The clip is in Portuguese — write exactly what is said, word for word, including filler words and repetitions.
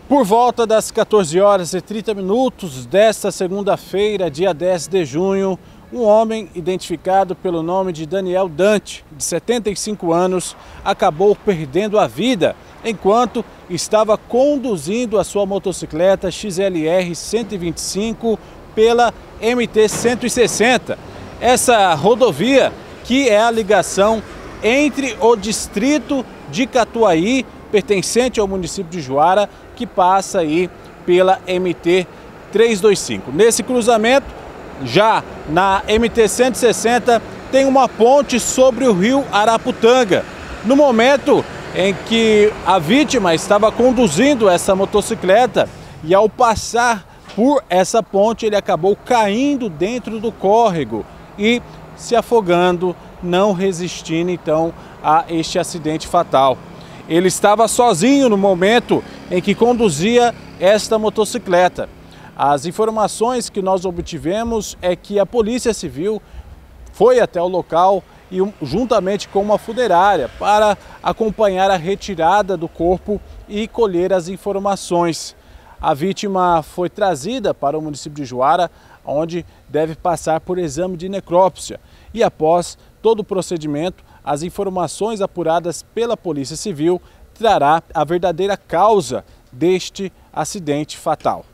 Por volta das quatorze horas e trinta minutos desta segunda-feira, dia dez de junho, um homem identificado pelo nome de Daniel Dante, de setenta e cinco anos, acabou perdendo a vida enquanto estava conduzindo a sua motocicleta X L R cento e vinte e cinco pela M T cento e sessenta. Essa rodovia que é a ligação entre o distrito de Catuaí, pertencente ao município de Juara, que passa aí pela M T trezentos e vinte e cinco. Nesse cruzamento, já na M T cento e sessenta, tem uma ponte sobre o rio Araputanga. No momento em que a vítima estava conduzindo essa motocicleta e ao passar por essa ponte, ele acabou caindo dentro do córrego e se afogando, não resistindo então a este acidente fatal. Ele estava sozinho no momento em que conduzia esta motocicleta. As informações que nós obtivemos é que a Polícia Civil foi até o local e juntamente com uma funerária para acompanhar a retirada do corpo e colher as informações. A vítima foi trazida para o município de Juara, onde deve passar por exame de necrópsia. E após todo o procedimento, as informações apuradas pela Polícia Civil trará a verdadeira causa deste acidente fatal.